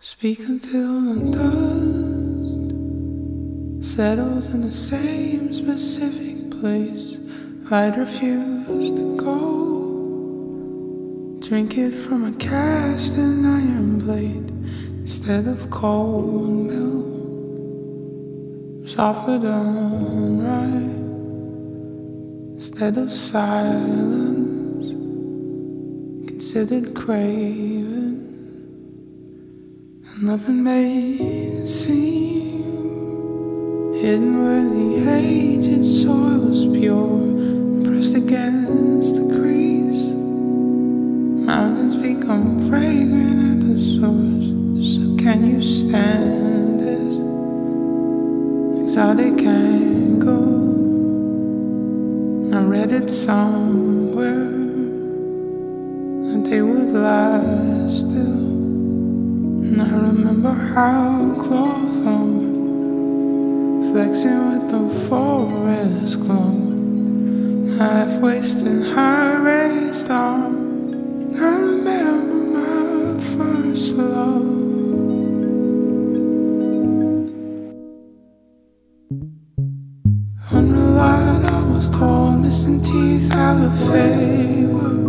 Speak until the dust settles in the same specific place. I'd refuse to go. Drink it from a cast and iron blade instead of cold milk. Softer done right instead of silence. Considered craving. Nothing may seem hidden where the aged soil's pure, pressed against the crease. Mountains become fragrant at the source. So can you stand this exotic angle? I read it somewhere that they would last still. And I remember how close I'm flexing with the forest glow, half wasting high-raised arm. I remember my first love. Unrelied, I was told, missing teeth out of favor.